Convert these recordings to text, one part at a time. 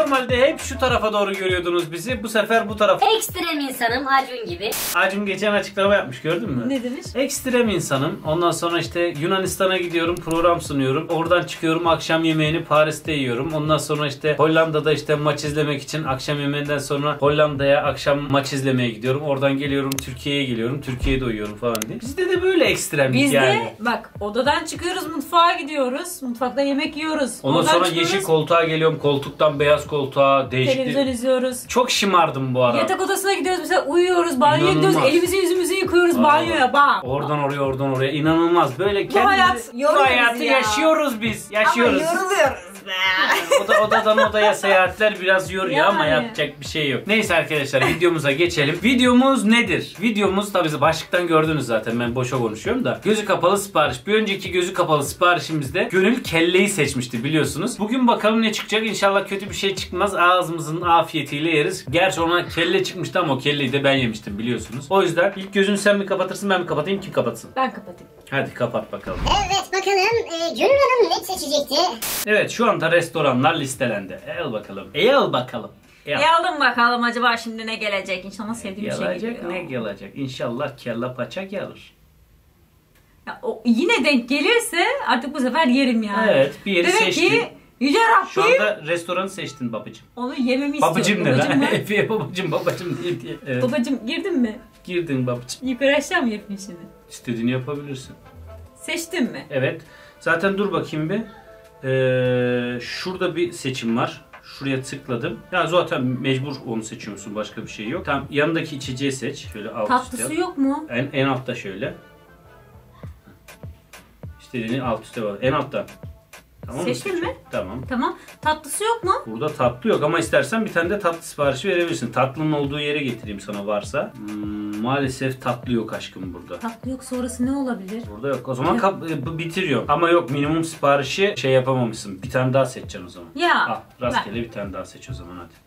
Normalde hep şu tarafa doğru görüyordunuz bizi. Bu sefer bu tarafa. Ekstrem insanım Acun gibi. Acun geçen açıklama yapmış, gördün mü? Ne demiş? Ekstrem insanım. Ondan sonra işte Yunanistan'a gidiyorum, program sunuyorum. Oradan çıkıyorum, akşam yemeğini Paris'te yiyorum. Ondan sonra işte Hollanda'da işte maç izlemek için akşam yemeğinden sonra Hollanda'ya akşam maç izlemeye gidiyorum. Oradan geliyorum, Türkiye'ye geliyorum. Türkiye'de uyuyorum falan diye. Bizde de böyle ekstremlik Biz yani. de bak odadan çıkıyoruz, mutfağa gidiyoruz. Mutfakta yemek yiyoruz. Ondan Oradan sonra çıkıyoruz, yeşil koltuğa geliyorum. Koltuktan beyaz koltuğa değişti. televizyon izliyoruz. Çok şımardım bu ara. Yatak odasına gidiyoruz mesela, uyuyoruz, banyoya gidiyoruz, İnanılmaz. elimizi yüzümüzü yıkıyoruz Aa, banyoya bak. Oradan oraya, oradan oraya. İnanılmaz. Böyle Bu hayat bu yoruyoruz hayatı ya. yaşıyoruz biz. Yaşıyoruz. Ama yoruluyoruz be. Odadan odaya seyahatler biraz yoruyor ama Yani. yapacak bir şey yok. Neyse arkadaşlar, videomuza geçelim. Videomuz nedir? Videomuz tabii başlıktan gördünüz zaten, ben boşa konuşuyorum da. Gözü kapalı sipariş. Bir önceki gözü kapalı siparişimizde Gönül kelleyi seçmişti biliyorsunuz. Bugün bakalım ne çıkacak. İnşallah kötü bir şey çıkmaz. Ağzımızın afiyetiyle yeriz. Gerçi ona kelle çıkmıştı ama o kelleyi de ben yemiştim biliyorsunuz. O yüzden ilk gözünü sen mi kapatırsın, ben mi kapatayım, kim kapatsın? Ben kapatayım. Hadi kapat bakalım. Evet bakalım Gönül Hanım ne seçecekti? Evet, şu anda restoranlar listelendi. Al bakalım. Al bakalım. Aldım bakalım acaba şimdi ne gelecek. İnşallah sevdiğim bir şey Gelecek, geliyor. ne gelecek? İnşallah kelle paça gelir. Ya, o yine denk gelirse artık bu sefer yerim yani. Evet, bir yeri Demek seçtin. ki Yüce Rabbim Şu anda restoranı seçtin babacım. onu yememi istiyor. Babacım ne lan? mı? Efe'ye babacım diye diye. Evet. Babacım girdin mi? Girdin babacım. Yukarı aşağı mı yapayım şimdi? İstediğini yapabilirsin. Seçtin mi? Evet. Zaten dur bakayım bir. Şurada bir seçim var. Şuraya tıkladım. Ya zaten mecbur onu seçiyorsun. Başka bir şey yok. Tamam, yanındaki içeceği seç. Şöyle alt Tatlısı üstte. yok mu? En altta şöyle. İstediğini alt üstte var. En altta. Tamam Seçtin mi? Tamam. Tamam. Tatlısı yok mu? Burada tatlı yok ama istersen bir tane de tatlı siparişi verebilirsin. Tatlının olduğu yere getireyim sana varsa. Maalesef tatlı yok aşkım burada. Tatlı yok, sonrası ne olabilir? Burada yok. O zaman bitiriyor. Ama yok, minimum siparişi şey yapamamışsın. Bir tane daha seçeceksin o zaman. Ya. Al, rastgele bir tane daha seç o zaman hadi.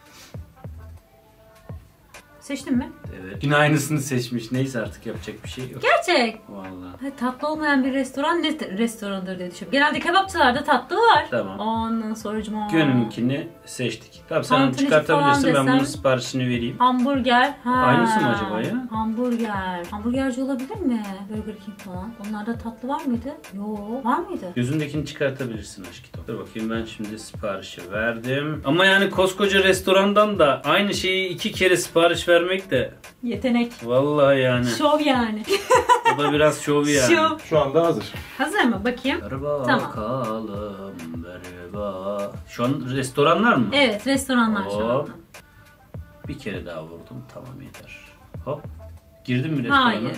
Seçtin mi? Evet. Yine aynısını seçmiş. Neyse artık yapacak bir şey yok. Gerçek. Vallahi. Tatlı olmayan bir restoran ne restorandır diye düşünüyorum. Genelde kebapçılarda tatlı var. Tamam. Ondan sonra Gönlünkini seçtik. Tamam, sen onu Tantuni çıkartabilirsin. falan Ben bunun desem. siparişini vereyim. Hamburger. Ha. Aynısı mı acaba ya? Hamburger. Hamburgerci olabilir mi? Burger King falan. Onlarda tatlı var mıydı? Yo, var mıydı? Gözündekini çıkartabilirsin aşkım. Dur bakayım, ben şimdi siparişi verdim. Ama yani koskoca restorandan da aynı şeyi 2 kere sipariş vermek de Yetenek. vallahi yani. Şov yani. O da biraz şov yani. Şov. Şu anda hazır. Hazır mı? Bakayım. Ver Tamam. bakalım, ver bak. Şu an restoranlar mı? Evet, restoranlar şu anda. Hop. Bir kere daha vurdum, tamam yeter. Hop. Girdin mi restorana? Hayır.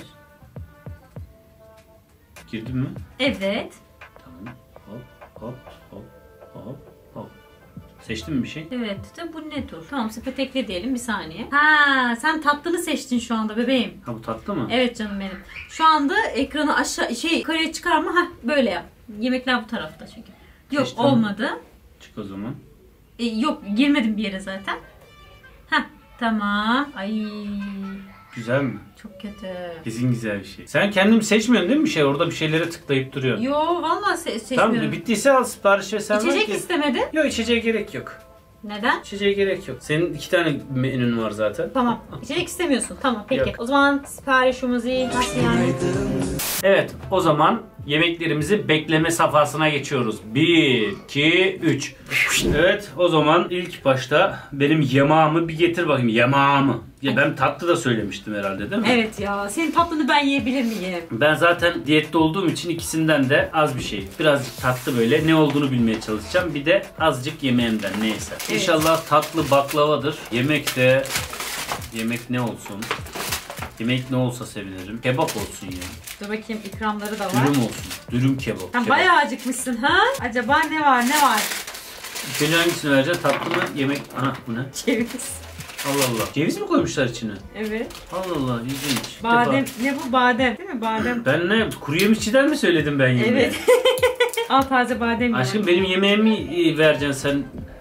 Girdin mi? Evet. Tamam. Hop hop hop hop hop. Seçtin mi bir şey? Evet. De bu ne tur? Tamam, sepet ekle diyelim, bir saniye. Ha, sen tatlını seçtin şu anda bebeğim. Ha, bu tatlı mı? Evet canım benim. Şu anda ekranı aşağı yukarıya çıkarma. Ha, böyle yap. Yemekler bu tarafta çünkü. Yok, Seçtim. olmadı. Çık o zaman. Yok, girmedim bir yere zaten. Ha, tamam. Ay, Güzel mi? çok kötü. Kesin güzel bir şey. Sen kendin seçmiyorsun değil mi bir şey? Orada bir şeylere tıklayıp duruyorsun. Yo, vallahi seçmiyorum. Tamam, bittiyse al siparişi, sen ver İçecek ki. istemedin. Yok, içeceğe gerek yok. Neden? İçeceğe gerek yok. Senin 2 tane menün var zaten. Tamam. İçecek istemiyorsun. Tamam, peki. Yok. O zaman siparişimizi nasıl yani? Evet, o zaman yemeklerimizi bekleme safhasına geçiyoruz. 1, 2, 3. Evet, o zaman ilk başta benim yemağımı bir getir bakayım. Yemağımı. Ya ben tatlı da söylemiştim herhalde değil mi? Evet ya. Senin tatlını ben yiyebilir miyim? Ben zaten diyette olduğum için ikisinden de az bir şey. Birazcık tatlı, böyle ne olduğunu bilmeye çalışacağım. Bir de azıcık yemeğimden, neyse. Evet. İnşallah tatlı baklavadır. Yemek ne olsun? Yemek ne olsa sevinirim. Kebap olsun ya. Dur bakayım, ikramları da var. Dürüm olsun. Dürüm kebap. Sen Kebap. bayağı acıkmışsın ha? Acaba ne var? İlk önce hangisini vereceğim? Tatlı mı? Yemek? Aha, bu ne? Ceviz. Allah Allah. Ceviz mi koymuşlar içine? Evet. Allah Allah, ilginç. İlk Badem. defa. Ne bu? Badem. Değil mi? Badem. Ben ne? Kuru yemişçiden mi söyledim ben yemeği? Evet. Al taze badem. Aşkım, benim yemeğimi vereceksin sen.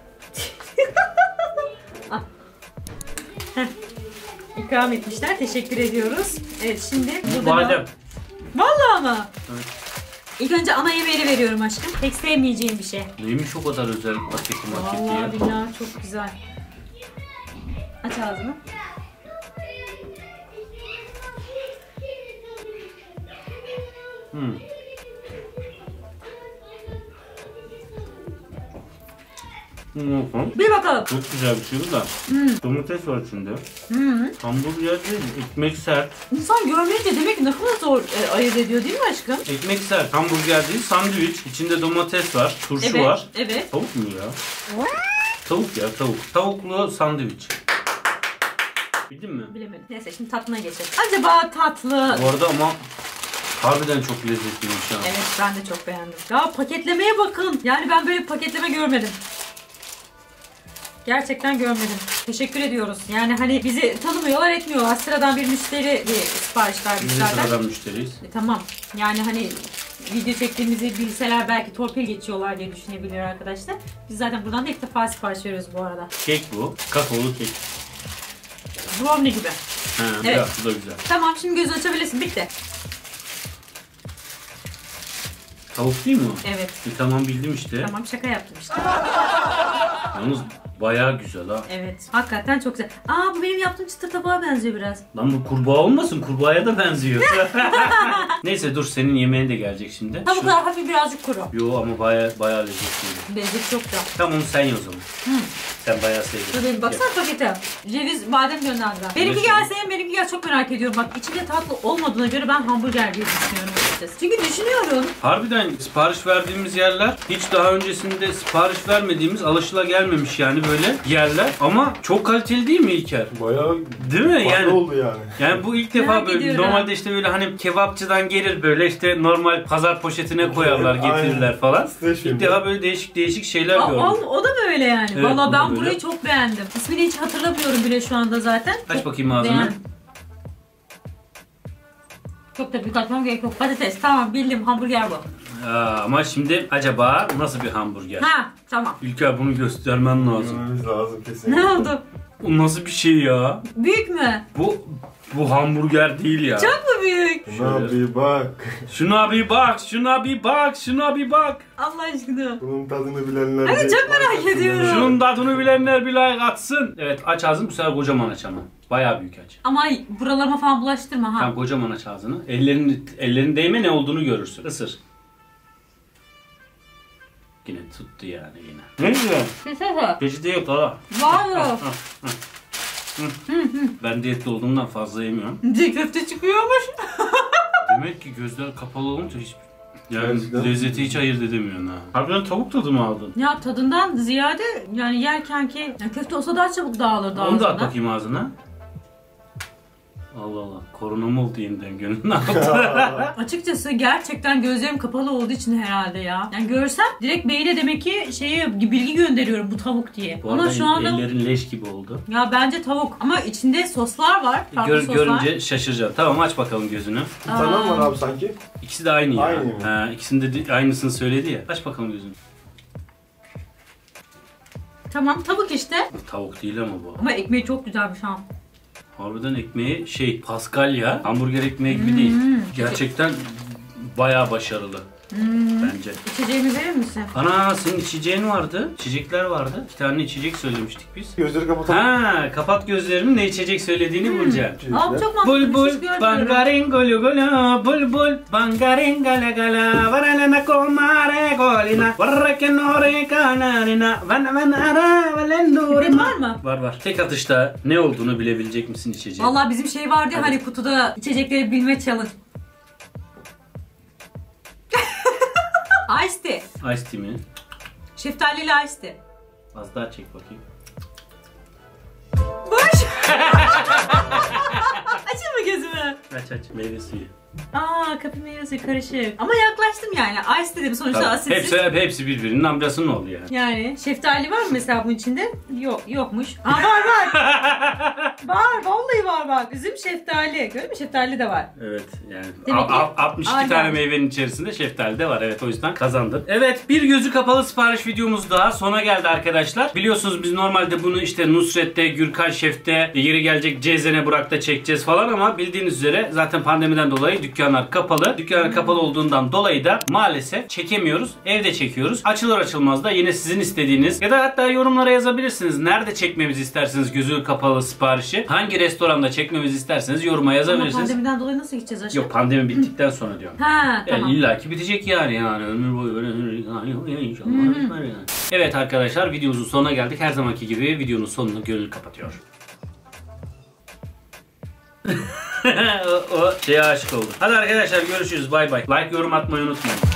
İkram etmişler. Teşekkür ediyoruz. Evet, şimdi Bu burada badem. Vallahi ama. Evet. İlk önce ana yemeğini veriyorum aşkım. Pek sevmeyeceğim bir şey. Neymiş o kadar özel paketi maketi ya? Vallahi billahi çok güzel. Aç ağzını. Bir bakalım. Çok güzel bir şey bu da. Domates var içinde. Hamburger değil, ekmek sert. İnsan görmeyince demek ki ne kadar zor ayırt ediyor değil mi aşkım? Ekmek sert, hamburger değil, sandviç. İçinde domates var, turşu var. Evet. Tavuk mu ya? Tavuk ya, tavuk. Tavuklu sandviç. Bildin mi? Bilemedim. Neyse şimdi tatlına geçelim. Acaba tatlı. Bu arada ama harbiden çok lezzetliymiş ya. Evet ben de çok beğendim. Ya paketlemeye bakın. Yani ben böyle bir paketleme görmedim. Gerçekten görmedim. Teşekkür ediyoruz. Yani hani bizi tanımıyorlar etmiyorlar. Sıradan bir müşteri bir sipariş verdik Biz de zaten. sıradan müşteriyiz. Tamam. Yani hani video çektiğimizi bilseler belki torpil geçiyorlar diye düşünebilir arkadaşlar. Biz zaten buradan da ilk defa sipariş veriyoruz bu arada. Kek bu. Kakaolu kek. Brownie gibi. Ha, Evet. ya, bu da güzel. Tamam şimdi gözünü açabilirsin. Bitti. Tavuk değil mi o? Evet. Tamam bildim işte. Tamam şaka yaptım işte. Yalnız bayağı güzel ha. Evet. Hakikaten çok güzel. Aa bu benim yaptığım çıtır tabağa benziyor biraz. Lan bu kurbağa olmasın? Kurbağaya da benziyor. Neyse dur senin yemeğin de gelecek şimdi. Tavuklar hafif birazcık kuru. Yo ama bayağı lezzetli. Lezzet çok da. Tamam sen ye o zaman. Sen bayağı sevdin. Şöyle bir baksana pakete. Ceviz, badem gönderdiler. Benimki gelse benimki gel çok merak ediyorum. Bak içinde tatlı olmadığına göre ben hamburger diye düşünüyorum açıkçası. Çünkü düşünüyorum. Harbiden sipariş verdiğimiz yerler hiç daha öncesinde sipariş vermediğimiz alışılagelmemiş yani böyle yerler. Ama çok kaliteli değil mi İlker? Bayağı Değil mi? farklı Yani oldu yani. yani bu ilk defa Merak böyle ediyorum. normalde işte böyle hani kebapçıdan gelir böyle işte normal pazar poşetine koyarlar, Evet, getirirler aynen. falan. Streç İlk filmi. defa böyle değişik şeyler gördüm. O da böyle yani. Evet, Valla o da ben böyle. burayı çok beğendim. İsmini hiç hatırlamıyorum bile şu anda zaten. Aç Çok bakayım ağzını. beğendim. Çok da büyük açmam gerek yok. Patates tamam bildim hamburger bu. Ama şimdi acaba nasıl bir hamburger? Ha tamam. İlker bunu göstermen lazım. Görmemiz lazım kesinlikle. Ne oldu? Bu nasıl bir şey ya? Büyük mü? Bu hamburger değil ya. Çok mu büyük? Şuna bir bak. Şuna bir bak, şuna bir bak, şuna bir bak. Allah aşkına. Bunun tadını bilenler... Ay, bir çok merak like atsınlar. ediyorum. Şunun tadını bilenler bir like atsın. Evet aç ağzını bu sefer kocaman aç ama. Bayağı büyük aç. Ama buralarıma falan bulaştırma ha. Tamam kocaman aç ağzını. Ellerin değme ne olduğunu görürsün. Isır. Yine tuttu yani yine. Ne güzel. Peçete yok ha. Var mı? Ben diyetli olduğumdan fazla yemiyorum. Çiğ köfte çıkıyormuş. Demek ki gözler kapalı olunca hiç yani Gerçekten. lezzeti hiç ayırt edemiyorsun ha. Harbiden tavuk tadı mı aldın? Ya tadından ziyade yani yerken ki ya köfte olsa daha çabuk dağılırdı Onu da at ağzına. bakayım ağzına. Allah Allah. Korona mı oldu yeniden gönül ne yaptı? Açıkçası gerçekten gözlerim kapalı olduğu için herhalde ya. Yani görsem direkt beyine demek ki bilgi gönderiyorum bu tavuk diye. Bu Ama arada şu anda ellerin leş gibi oldu. ya bence tavuk ama içinde soslar var. Farklı soslar. Görünce şaşıracaksın. Tamam aç bakalım gözünü. Bir tane var abi sanki. İkisi de aynı ya. Aynı mı? Ha, ikisinde de aynısını söyledi ya. Aç bakalım gözünü. Tamam tavuk işte. Bu tavuk değil ama bu. Ama ekmeği çok güzelmiş ha. Harbiden ekmeği Paskalya hamburger ekmeği gibi değil. Gerçekten bayağı başarılı. Bence. İçeceğimi verir misin? Ana senin içeceğin vardı. İçecekler vardı. 2 tane içecek söylemiştik biz. Gözleri kapatalım. Ha, kapat gözlerini ne içecek söylediğini bulacaksın. Aa çok mantıklı. Bul bul Hiç görmüyorum. bangaringolo gola bul bul bangaringala gala varalena komare golina varrakenore kanarina van ara Pipet valendurina. var mı? Var. Tek atışta ne olduğunu bilebilecek misin içeceğin? Vallahi bizim şey vardı ya Hadi. hani kutuda içecekleri bilme challenge. Ice tea. Ice tea mi? Şeftalili ice tea. Az daha çek bakayım. Boş. Açın mı gözümü? Aç meyve suyu. Aa kapı meyvesi karışık. Ama yaklaştım yani. Ice dedim sonuçta Tamam. asitsiz. Hepsi birbirinin amcası ne oldu yani? Yani şeftali var mı mesela bunun içinde? Yokmuş. Aa var. Var vallahi var bak. Üzüm şeftali. Görüyor musun? Şeftali de var. Evet yani Demek ki 62 aynen. tane meyvenin içerisinde şeftali de var. Evet o yüzden kazandın. Evet bir gözü kapalı sipariş videomuz daha sona geldi arkadaşlar. Biliyorsunuz biz normalde bunu işte Nusret'te, Gürkan Şef'te, yeri gelecek Cezene Burak'ta çekeceğiz falan ama bildiğiniz üzere zaten pandemiden dolayı dükkanlar kapalı. Dükkanlar kapalı olduğundan dolayı da maalesef çekemiyoruz. Evde çekiyoruz. Açılır açılmaz da yine sizin istediğiniz ya da hatta yorumlara yazabilirsiniz. Nerede çekmemizi isterseniz gözü kapalı siparişi. Hangi restoranda çekmemizi isterseniz yoruma Ama yazabilirsiniz. pandemiden dolayı nasıl gideceğiz aşağı? Yok, pandemi bittikten sonra diyorum. Ha tamam. Yani illaki bitecek yani ömür boyu böyle inşallah bitmez yani. Evet arkadaşlar, videomuzun sonuna geldik. Her zamanki gibi videonun sonunu Gönül kapatıyor. o şeye aşık oldu. Hadi arkadaşlar, görüşürüz, bay bay. Like, yorum atmayı unutmayın.